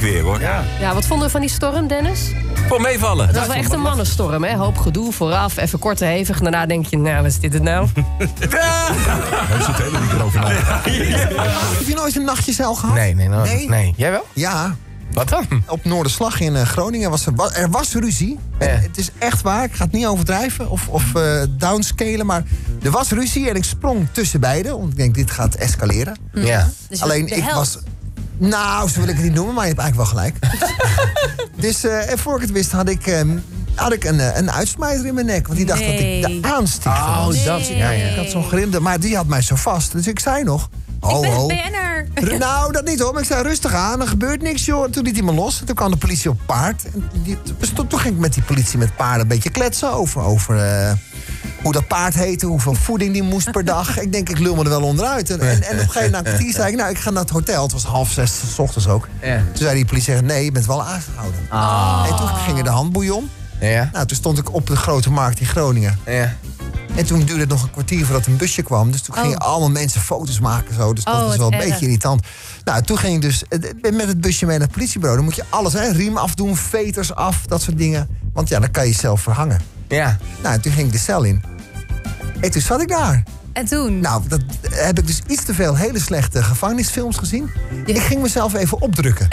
weer, hoor. Ja, wat vonden we van die storm, Dennis? Voor meevallen. Het was wel echt een mannenstorm, hè? Hoop gedoe vooraf, even kort en hevig. Daarna denk je, nou, wat is dit het nou? Hij zit helemaal niet erover na. Heb je nooit een nachtje zeil gehad? Nee. Jij wel? Ja. Wat dan? Op Noorderslag in Groningen was ruzie. En het is echt waar, ik ga het niet overdrijven of downscalen, maar er was ruzie en ik sprong tussen beiden. Want ik denk, dit gaat escaleren. Ja. Dus Alleen ik was... Nou, zo wil ik het niet noemen, maar je hebt eigenlijk wel gelijk. Dus voor ik het wist had ik een uitsmijter in mijn nek. Want die dacht dat ik de aansticht was. Oh, dat. Ja. Ik had zo'n grimde, maar die had mij zo vast. Dus ik zei nog... Ik ben BN'er. Nou, dat niet hoor, maar ik zei rustig aan, er gebeurt niks joh. En toen liet hij me los en toen kwam de politie op paard. En toen ging ik met die politie met paarden een beetje kletsen over hoe dat paard heette, hoeveel voeding die moest per dag. Ik denk, ik lul me er wel onderuit. En op een gegeven moment na een kwartier zei ik, nou, ik ga naar het hotel. Het was 5:30 's ochtends ook. Ja. Toen zei die politie, nee, je bent wel aangehouden. En toen ging er de handboei om. Ja. Nou, toen stond ik op de Grote Markt in Groningen. Ja. En toen duurde het nog een kwartier voordat een busje kwam. Dus toen gingen allemaal mensen foto's maken. Zo. Dus dat was wel een beetje irritant. Nou, toen ging ik dus met het busje mee naar het politiebureau. Dan moet je alles, riem afdoen, veters af, dat soort dingen. Want ja, dan kan je jezelf verhangen. Ja. Nou, en toen ging ik de cel in. En toen zat ik daar. En toen? Nou, dat heb ik dus iets te veel hele slechte gevangenisfilms gezien. Ik ging mezelf even opdrukken.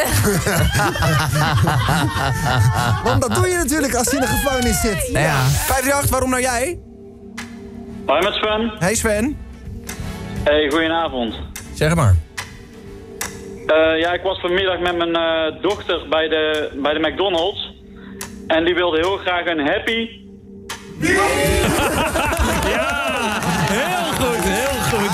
Want dat doe je natuurlijk als je in de gevangenis zit. Ja. 538, waarom nou jij? Hoi met Sven. Hey Sven. Hey, goedenavond. Zeg maar. Ja, ik was vanmiddag met mijn dochter bij de McDonald's. En die wilde heel graag een Happy. Ja, heel goed, heel goed.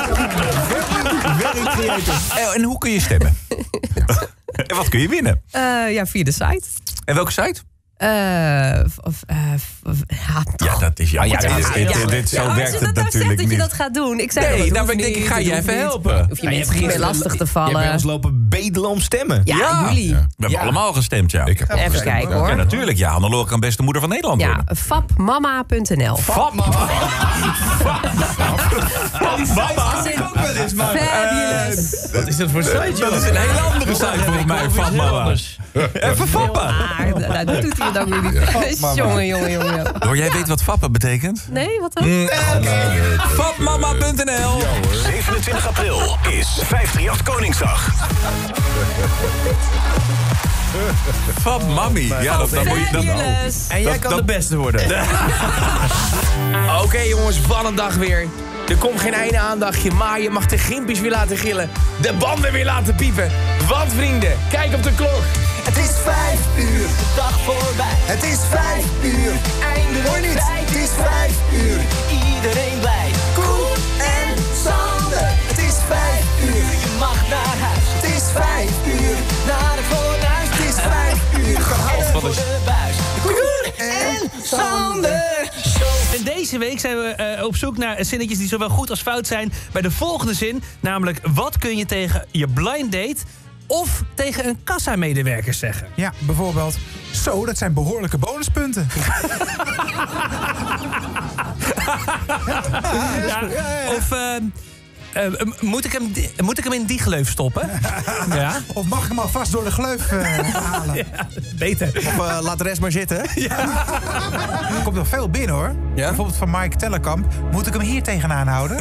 Very creative. En hoe kun je stemmen? En wat kun je winnen? Ja, via de site. En welke site? Ja, dat is jammer. Zo werkt het natuurlijk dat je niet. dat gaat doen. Ik zei, Nee, nou, ik denk, ik ga je even helpen. Hoef je mensen niet meer lastig te vallen. Je hebt bij ons lopen bedelen om stemmen. Ja, jullie. We hebben allemaal gestemd, ja. Ik heb al Even gestemd. kijken hoor. Ja, natuurlijk. Ja, Hannelore kan best de moeder van Nederland Ja, worden. fapmama.nl. Fapmama. Fabulous. Wat is dat voor site, Dat is een hele andere site volgens mij, Fapmama. Even fappen. Nou, dat doet hij dan weer niet. Jongen. Hoor, jij weet wat fappen betekent? Nee, wat dan? Fapmama.nl. 27 april is 538 Koningsdag. Fapmami. Ja, dat moet je dan. Fabulous. En jij kan de beste worden. Oké, jongens, wat een dag weer. Er komt geen einde aandagje, maar je mag de gimpjes weer laten gillen. De banden weer laten piepen. Want vrienden, kijk op de klok. Het is 5 uur, de dag voorbij. Het is 5 uur, eindelijk hoor niet. Het is 5 uur, iedereen blij. Koen en Sander. Het is 5 uur, je mag naar huis. Het is 5 uur, naar het fornuis. Het is 5 uur, gehouden voor de buis. Koen en Sander. En deze week zijn we op zoek naar zinnetjes die zowel goed als fout zijn bij de volgende zin. Namelijk, wat kun je tegen je blind date of tegen een kassamedewerker zeggen? Ja, bijvoorbeeld. Zo, dat zijn behoorlijke bonuspunten. Of moet ik hem in die gleuf stoppen? Ja. Of mag ik hem alvast door de gleuf halen? Ja, beter. Of laat de rest maar zitten. Er komt nog veel binnen, hoor. Ja? Bijvoorbeeld van Mike Tellerkamp. Moet ik hem hier tegenaan houden?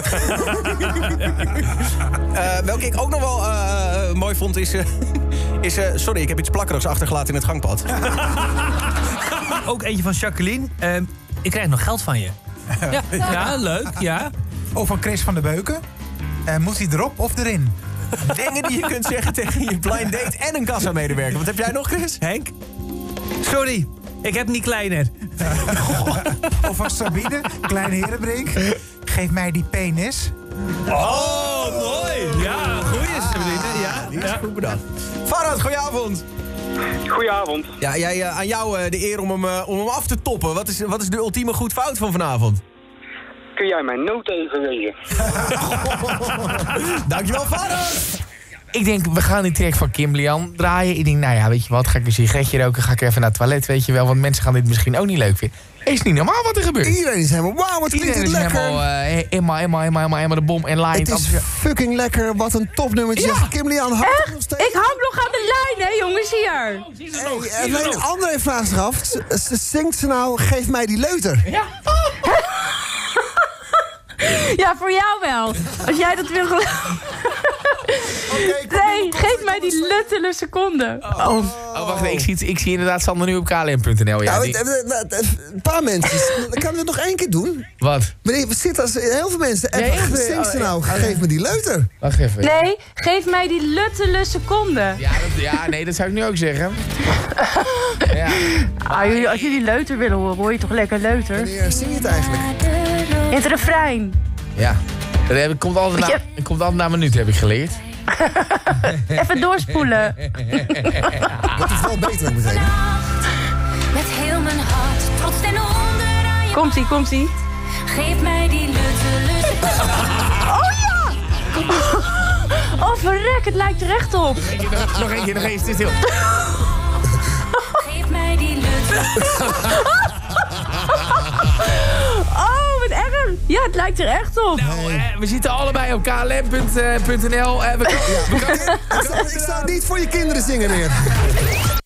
Welke ik ook nog wel mooi vond is... sorry, ik heb iets plakkerigs achtergelaten in het gangpad. Ook eentje van Jacqueline. Ik krijg nog geld van je. Ja, leuk, ja. Of van Chris van der Beuken. Moet hij erop of erin? Dingen die je kunt zeggen tegen je blind date en een kassamedewerker. Wat heb jij nog, Chris? Henk? Sorry, ik heb niet kleiner. Of van Sabine, Kleine Herenbrink. Geef mij die penis. Oh, mooi. Ja, goeie Sabine. Ja. Goed bedacht. Farhad, goedenavond. Goedenavond. Ja, aan jou de eer om hem af te toppen. Wat is de ultieme goed fout van vanavond? Kun jij mijn noot even lezen? Dankjewel, Farhad. Ik denk, we gaan die track van Kim Lian draaien. Ik denk, nou ja, weet je wat, ga ik een sigaretje roken, ga ik even naar het toilet, weet je wel. Want mensen gaan dit misschien ook niet leuk vinden. Is niet normaal wat er gebeurt. Iedereen is helemaal, wauw, wat klinkt het lekker. Helemaal de bom en laaiend. Het is fucking lekker, wat een topnummertje. Ja. Kim Lian, houdt nog steeds. Ik hang nog aan de lijn. Nee, jongens, hier. Nee, André vraagt zich af. Zingt ze nou, geef mij die leuter? Ja. Ja, voor jou wel. Als jij dat wil geloven. Nee, geef mij die luttele seconde. Oh, wacht, ik zie inderdaad Sander nu op klm.nl. Ja, een paar mensen. Kan we het nog één keer doen? Wat? Meneer, we zitten als heel veel mensen. Zingt ze nou, geef me die leuter. Wacht even. Nee, geef mij die luttele seconde. Ja, nee, dat zou ik nu ook zeggen. Ja. Als jullie leuter willen horen, hoor je toch lekker leuter? Wanneer zing je het eigenlijk? In het refrein. Ja, dat komt altijd na een minuut, heb ik geleerd. Even doorspoelen. Dat is wel beter meteen. Met heel mijn hart, trots ten onder aan je. Komt-ie. Geef mij die luttele. Oh ja! Oh verrek, het lijkt er echt op. Nog één keer, het is stil. Geef mij die luttele. Oh, wat erg. Ja, het lijkt er echt op. Nou, we zitten allebei op klm.nl. Ik zou het niet voor je kinderen zingen meer.